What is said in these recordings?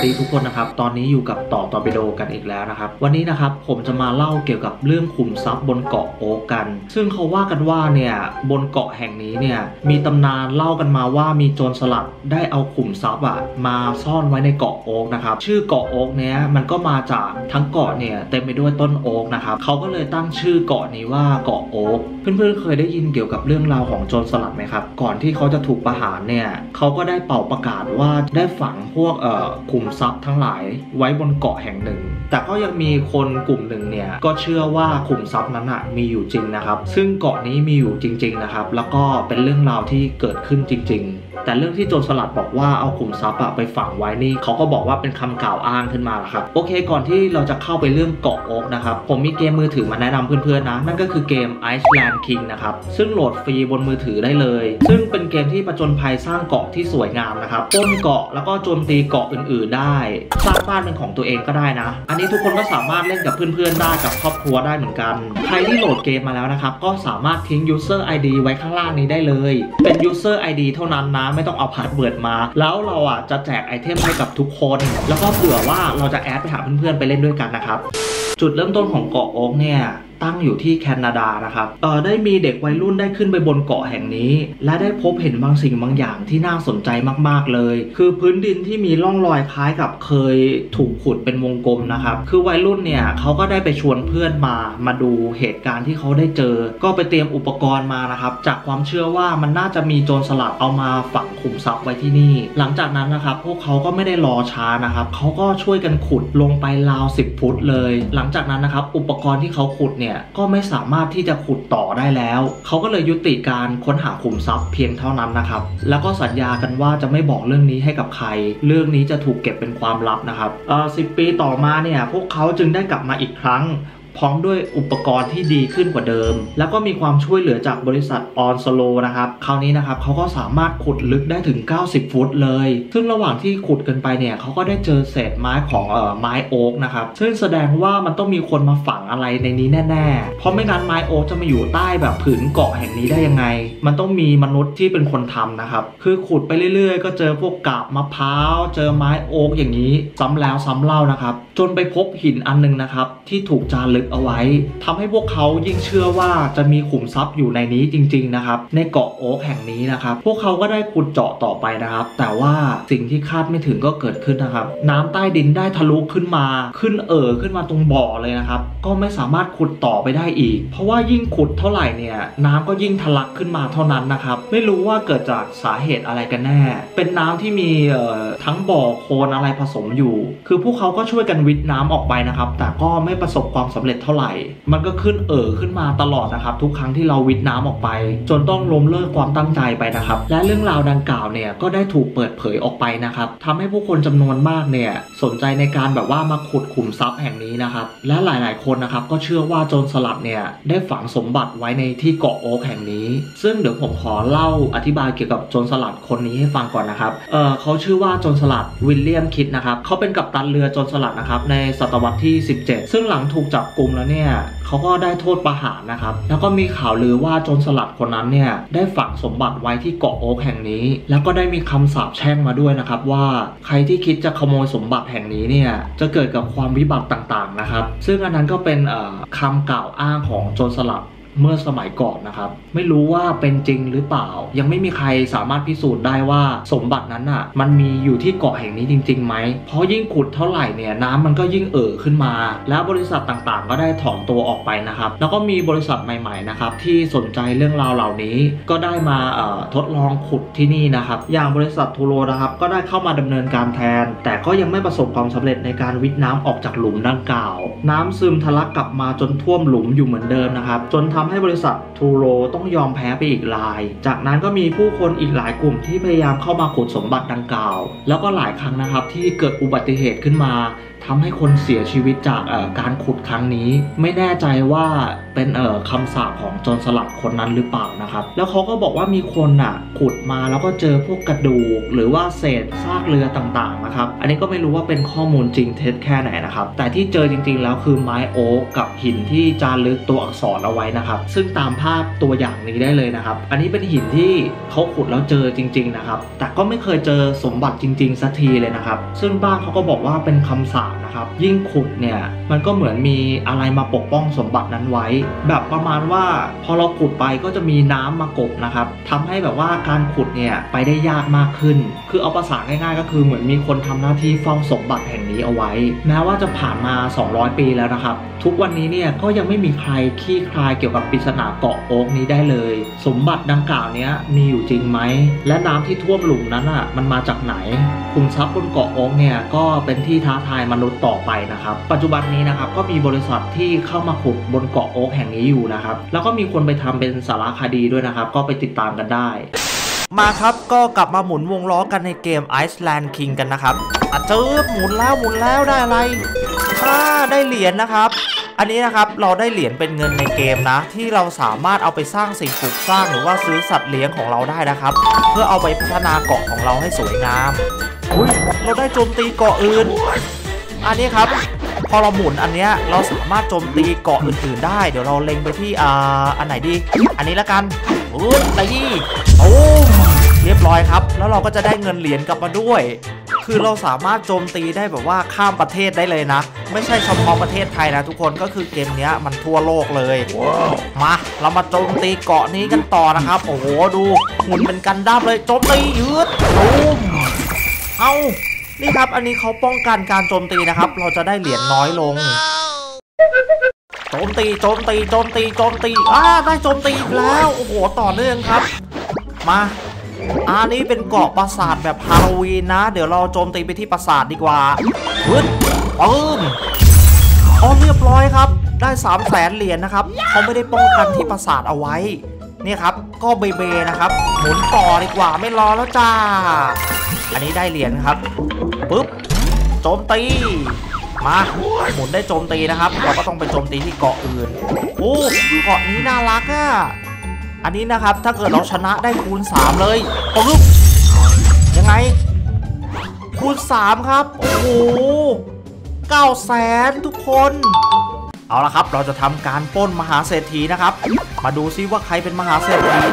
ดีทุกคนนะครับตอนนี้อยู่กับต่อตอร์ปิโดกันอีกแล้วนะครับวันนี้นะครับผมจะมาเล่าเกี่ยวกับเรื่องขุมทรัพย์บนเกาะโอ๊กกันซึ่งเขาว่ากันว่าเนี่ยบนเกาะแห่งนี้เนี่ยมีตำนานเล่ากันมาว่ามีโจรสลัดได้เอาขุมทรัพย์มาซ่อนไว้ในเกาะโอ๊กนะครับชื่อเกาะโอ๊กเนี้ยมันก็มาจากทั้งเกาะเนี่ยเต็มไปด้วยต้นโอ๊กนะครับเขาก็เลยตั้งชื่อเกาะนี้ว่าเกาะโอ๊กเพื่อนๆเคยได้ยินเกี่ยวกับเรื่องราวของโจรสลัดไหมครับก่อนที่เขาจะถูกประหารเนี่ยเขาก็ได้เป่าประกาศว่าได้ฝังพวกขุมทรัพย์ทั้งหลายไว้บนเกาะแห่งหนึ่งแต่ก็ยังมีคนกลุ่มหนึ่งเนี่ยก็เชื่อว่าขุมทรัพย์นั้นมีอยู่จริงนะครับซึ่งเกาะนี้มีอยู่จริงๆนะครับแล้วก็เป็นเรื่องราวที่เกิดขึ้นจริงๆแต่เรื่องที่โจรสลัดบอกว่าเอาขุมทรัพย์ไปฝังไว้นี่เขาก็บอกว่าเป็นคำกล่าวอ้างขึ้นมาครับโอเคก่อนที่เราจะเข้าไปเรื่องเกาะโอ๊กนะครับผมมีเกมมือถือมาแนะนำเพื่อนๆนะนั่นก็คือเกม Iceland King นะครับซึ่งโหลดฟรีบนมือถือได้เลยซึ่งเป็นเกมที่ผจญภัยสร้างเกาะที่สวยงามนะครับปล้นเกาะแล้วก็โจมตีเกาะอื่นๆได้สร้างบ้านเป็นของตัวเองก็ได้นะอันนี้ทุกคนก็สามารถเล่นกับเพื่อนๆได้กับครอบครัวได้เหมือนกันใครที่โหลดเกมมาแล้วนะครับก็สามารถทิ้ง user ID ไว้ข้างล่างนี้ได้เลยเป็น user ID เท่านั้นนะไม่ต้องเอาพาสเวิร์ดมาแล้วเราจะแจกไอเทมให้กับทุกคนแล้วก็เผื่อว่าเราจะแอดไปหาเพื่อนๆไปเล่นด้วยกันนะครับจุดเริ่มต้นของเกาะโอ๊กเนี่ยตั้งอยู่ที่แคนาดานะครับได้มีเด็กวัยรุ่นได้ขึ้นไปบนเกาะแห่งนี้และได้พบเห็นบางสิ่งบางอย่างที่น่าสนใจมากๆเลยคือพื้นดินที่มีร่องรอยคล้ายกับเคยถูกขุดเป็นวงกลมนะครับคือวัยรุ่นเนี่ยเขาก็ได้ไปชวนเพื่อนมาดูเหตุการณ์ที่เขาได้เจอก็ไปเตรียมอุปกรณ์มานะครับจากความเชื่อว่ามันน่าจะมีโจรสลัดเอามาฝังขุมทรัพย์ไว้ที่นี่หลังจากนั้นนะครับพวกเขาก็ไม่ได้รอช้านะครับเขาก็ช่วยกันขุดลงไปราว10 ฟุตเลยหลังจากนั้นนะครับอุปกรณ์ที่เขาขุดเนี่ยก็ไม่สามารถที่จะขุดต่อได้แล้วเขาก็เลยยุติการค้นหาขุมทรัพย์เพียงเท่านั้นนะครับแล้วก็สัญญากันว่าจะไม่บอกเรื่องนี้ให้กับใครเรื่องนี้จะถูกเก็บเป็นความลับนะครับ10 ปีต่อมาเนี่ยพวกเขาจึงได้กลับมาอีกครั้งพร้อมด้วยอุปกรณ์ที่ดีขึ้นกว่าเดิมแล้วก็มีความช่วยเหลือจากบริษัทออนสโลนะครับคราวนี้นะครับเขาก็สามารถขุดลึกได้ถึง90 ฟุตเลยซึ่งระหว่างที่ขุดกันไปเนี่ยเขาก็ได้เจอเศษไม้ของไม้โอ๊กนะครับซึ่งแสดงว่ามันต้องมีคนมาฝังอะไรในนี้แน่ๆเพราะไม่งั้นไม้โอ๊กจะมาอยู่ใต้แบบผืนเกาะแห่งนี้ได้ยังไงมันต้องมีมนุษย์ที่เป็นคนทำนะครับคือขุดไปเรื่อยๆก็เจอพวกกาบมะพร้าวเจอไม้โอ๊กอย่างนี้ซ้ำแล้วซ้ำเล่านะครับจนไปพบหินอันนึงนะครับที่ถูกจารึกเอาไว้ทำให้พวกเขายิ่งเชื่อว่าจะมีขุมทรัพย์อยู่ในนี้จริงๆนะครับในเกาะโอ๊กแห่งนี้นะครับพวกเขาก็ได้ขุดเจาะต่อไปนะครับแต่ว่าสิ่งที่คาดไม่ถึงก็เกิดขึ้นนะครับน้ำใต้ดินได้ทะลุขึ้นมาขึ้นมาตรงบ่อเลยนะครับก็ไม่สามารถขุดต่อไปได้อีกเพราะว่ายิ่งขุดเท่าไหร่เนี่ยน้ำก็ยิ่งทะลักขึ้นมาเท่านั้นนะครับไม่รู้ว่าเกิดจากสาเหตุอะไรกันแน่เป็นน้ำที่มีทั้งบ่อโคลนอะไรผสมอยู่คือพวกเขาก็ช่วยกันวิทน้ำออกไปนะครับแต่ก็ไม่ประสบความสำเร็จเท่าไหร่มันก็ขึ้นมาตลอดนะครับทุกครั้งที่เราวิทน้ำออกไปจนต้องล้มเลิกความตั้งใจไปนะครับและเรื่องราวดังกล่าวเนี่ยก็ได้ถูกเปิดเผยออกไปนะครับทำให้ผู้คนจำนวนมากเนี่ยสนใจในการแบบว่ามาขุดขุมทรัพย์แห่งนี้นะครับและหลายๆคนนะครับก็เชื่อว่าโจรสลัดเนี่ยได้ฝังสมบัติไว้ในที่เกาะโอ๊กแห่งนี้ซึ่งเดี๋ยวผมขอเล่าอธิบายเกี่ยวกับโจรสลัดคนนี้ให้ฟังก่อนนะครับเขาชื่อว่าโจรสลัดวิลเลียมคิดนะครับเขาเป็นกัปตันเรือโจรสลัดนะครับในศตวรรษที่17ซึ่งหลังถูกจับกุมแล้วเนี่ยเขาก็ได้โทษประหารนะครับแล้วก็มีข่าวลือว่าโจรสลัดคนนั้นเนี่ยได้ฝังสมบัติไว้ที่เกาะโอ๊กแห่งนี้แล้วก็ได้มีคำสาปแช่งมาด้วยนะครับว่าใครที่คิดจะขโมยสมบัติแห่งนี้เนี่ยจะเกิดกับความวิบัติต่างๆนะครับซึ่งอันนั้นก็เป็นคำกล่าวอ้างของโจรสลัดเมื่อสมัยก่อนนะครับไม่รู้ว่าเป็นจริงหรือเปล่ายังไม่มีใครสามารถพิสูจน์ได้ว่าสมบัตินั้นมันมีอยู่ที่เกาะแห่งนี้จริงๆไหมเพราะยิ่งขุดเท่าไหร่เนี่ยน้ำมันก็ยิ่งขึ้นมาแล้วบริษัทต่างๆก็ได้ถอนตัวออกไปนะครับแล้วก็มีบริษัทใหม่ๆนะครับที่สนใจเรื่องราวเหล่านี้ก็ได้มาทดลองขุดที่นี่นะครับอย่างบริษัททูโรนะครับก็ได้เข้ามาดำเนินการแทนแต่ก็ยังไม่ประสบความสำเร็จในการวิทน้ำออกจากหลุมดังกล่าวน้ำซึมทะลักกลับมาจนท่วมหลุมอยู่เหมือนเดิมนะครับจนทำให้บริษัททูโรต้องยอมแพ้ไปอีกรายจากนั้นก็มีผู้คนอีกหลายกลุ่มที่พยายามเข้ามาขุดสมบัติดังกล่าวแล้วก็หลายครั้งนะครับที่เกิดอุบัติเหตุขึ้นมาทำให้คนเสียชีวิตจากการขุดครั้งนี้ไม่แน่ใจว่าเป็นคำสาปของโจรสลัดคนนั้นหรือเปล่านะครับแล้วเขาก็บอกว่ามีคนขุดมาแล้วก็เจอพวกกระดูกหรือว่าเศษซากเรือต่างๆนะครับอันนี้ก็ไม่รู้ว่าเป็นข้อมูลจริงเท็จแค่ไหนนะครับแต่ที่เจอจริงๆแล้วคือไม้โอ๊กกับหินที่จารึกตัวอักษรเอาไว้นะครับซึ่งตามภาพตัวอย่างนี้ได้เลยนะครับอันนี้เป็นหินที่เขาขุดแล้วเจอจริงๆนะครับแต่ก็ไม่เคยเจอสมบัติจริงๆสักทีเลยนะครับซึ่งบ้านเขาก็บอกว่าเป็นคำสาปนะครับยิ่งขุดเนี่ยมันก็เหมือนมีอะไรมาปกป้องสมบัตินั้นไว้แบบประมาณว่าพอเราขุดไปก็จะมีน้ำมากบนะครับทำให้แบบว่าการขุดเนี่ยไปได้ยากมากขึ้นคือเอาภาษาง่ายๆก็คือเหมือนมีคนทำหน้าที่เฝ้าสมบัติแห่งนี้เอาไว้แม้ว่าจะผ่านมา200ปีแล้วนะครับทุกวันนี้เนี่ยก็ยังไม่มีใครคลี่คลายเกี่ยวกับปริศนาเกาะโอ๊กนี้ได้เลยสมบัติดังกล่าวนี้มีอยู่จริงไหมและน้ำที่ท่วมหลุมนั้นมันมาจากไหนขุมทรัพย์บนเกาะโอ๊กเนี่ยก็เป็นที่ท้าทายมนุษย์ต่อไปนะครับปัจจุบันนี้นะครับก็มีบริษัทที่เข้ามาขุดบนเกาะโอ๊กแห่งนี้อยู่นะครับแล้วก็มีคนไปทำเป็นสารคดีด้วยนะครับก็ไปติดตามกันได้มาครับก็กลับมาหมุนวงล้อกันในเกม Iceland King กันนะครับหมุนแล้วได้อะไรได้เหรียญนะครับอันนี้นะครับเราได้เหรียญเป็นเงินในเกมนะที่เราสามารถเอาไปสร้างสิ่งปลูกสร้างหรือว่าซื้อสัตว์เลี้ยงของเราได้นะครับเพื่อเอาไปพัฒนาเกาะของเราให้สวยงามเราได้โจมตีเกาะอื่นอันนี้ครับพอเราหมุนอันเนี้ยเราสามารถโจมตีเกาะอื่นๆได้เดี๋ยวเราเล็งไปที่อันไหนดีอันนี้ละกันอะไรดีเรียบร้อยครับแล้วเราก็จะได้เงินเหรียญกลับมาด้วยคือเราสามารถโจมตีได้แบบว่าข้ามประเทศได้เลยนะไม่ใช่เฉพาะประเทศไทยนะทุกคนก็คือเกมนี้มันทั่วโลกเลย มาเรามาโจมตีเกาะนี้กันต่อนะครับโอ้โหดูหุ่นเป็นกันดั้มเลยโจมตียืดนี่ครับอันนี้เขาป้องกันการโจมตีนะครับเราจะได้เหรียญน้อยลงโจมตีได้โจมตีอีกแล้วโอ้โหต่อเนื่องครับมาอันนี้เป็นเกาะปราสาทแบบฮาโลวีนนะเดี๋ยวเราโจมตีไปที่ปราสาทดีกว่าเรียบร้อยครับได้300,000 เหรียญนะครับเขาไม่ได้ป้องกันที่ปราสาทเอาไว้นี่ครับก็เบนะครับหมุนต่อดีกว่าไม่รอแล้วจ้าอันนี้ได้เหรียญครับโจมตีมาหมุนได้โจมตีนะครับเราก็ต้องไปโจมตีที่เกาะอื่นเกาะนี้น่ารักอันนี้นะครับถ้าเกิดเราชนะได้คูณ3เลยยังไงคูณ3ครับโอ้โห900,000ทุกคนเอาละครับเราจะทำการปล้นมหาเศรษฐีนะครับมาดูซิว่าใครเป็นมหาเศรษฐี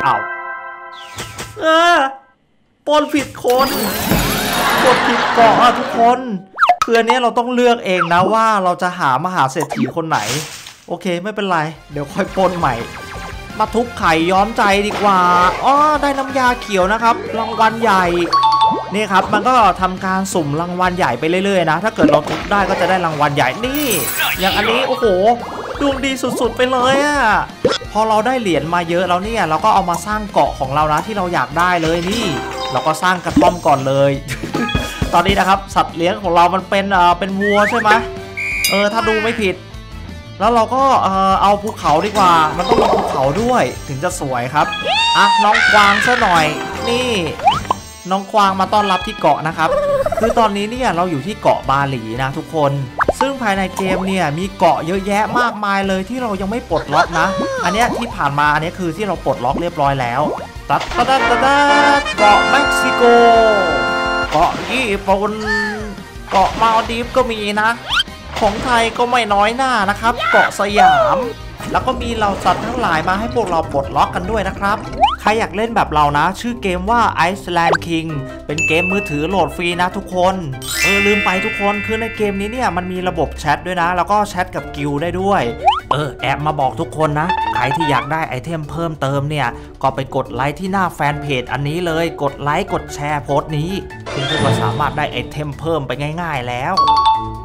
ปล้นผิดคนกดผิดเกาะทุกคนคืออันนี้เราต้องเลือกเองนะว่าเราจะหามหาเศรษฐีคนไหนโอเคไม่เป็นไรเดี๋ยวค่อยปล้นใหม่มาทุบไข่ย้อมใจดีกว่าได้น้ำยาเขียวนะครับรางวัลใหญ่นี่ครับมันก็ทำการสุ่มรางวัลใหญ่ไปเรื่อยๆนะถ้าเกิดเราทุบได้ก็จะได้รางวัลใหญ่นี่อย่างอันนี้โอ้โหดวงดีสุดๆไปเลยพอเราได้เหรียญมาเยอะแล้วเนี่ยเราก็เอามาสร้างเกาะของเรานะที่เราอยากได้เลยนี่เราก็สร้างกระท่อมก่อนเลย ตอนนี้นะครับสัตว์เลี้ยงของเรามันเป็นวัวใช่ไหมถ้าดูไม่ผิดแล้วเราก็เอาภูเขาดีกว่ามันต้องมีภูเขาด้วยถึงจะสวยครับน้องกวางซะหน่อยนี่น้องกวางมาต้อนรับที่เกาะนะครับคือตอนนี้เนี่ยเราอยู่ที่เกาะบาหลีนะทุกคนซึ่งภายในเกมเนี่ยมีเกาะเยอะแยะมากมายเลยที่เรายังไม่ปลดล็อกนะอันนี้ที่ผ่านมาอันนี้คือที่เราปลดล็อกเรียบร้อยแล้วเกาะเม็กซิโกเกาะญี่ปุ่นเกาะมาลดีฟก็มีนะของไทยก็ไม่น้อยหน้านะครับเกาะสยามแล้วก็มีเหล่าสัตว์ทั้งหลายมาให้พวกเราปลดล็อกกันด้วยนะครับใครอยากเล่นแบบเรานะชื่อเกมว่า Iceland King เป็นเกมมือถือโหลดฟรีนะทุกคนลืมไปทุกคนคือในเกมนี้เนี่ยมันมีระบบแชทด้วยนะแล้วก็แชทกับกิลด์ได้ด้วยแอบมาบอกทุกคนนะใครที่อยากได้ไอเทมเพิ่มเติมเนี่ยก็ไปกดไลค์ที่หน้าแฟนเพจอันนี้เลยกดไลค์กดแชร์โพสต์นี้คุณก็สามารถได้ไอเทมเพิ่มไปง่ายๆแล้ว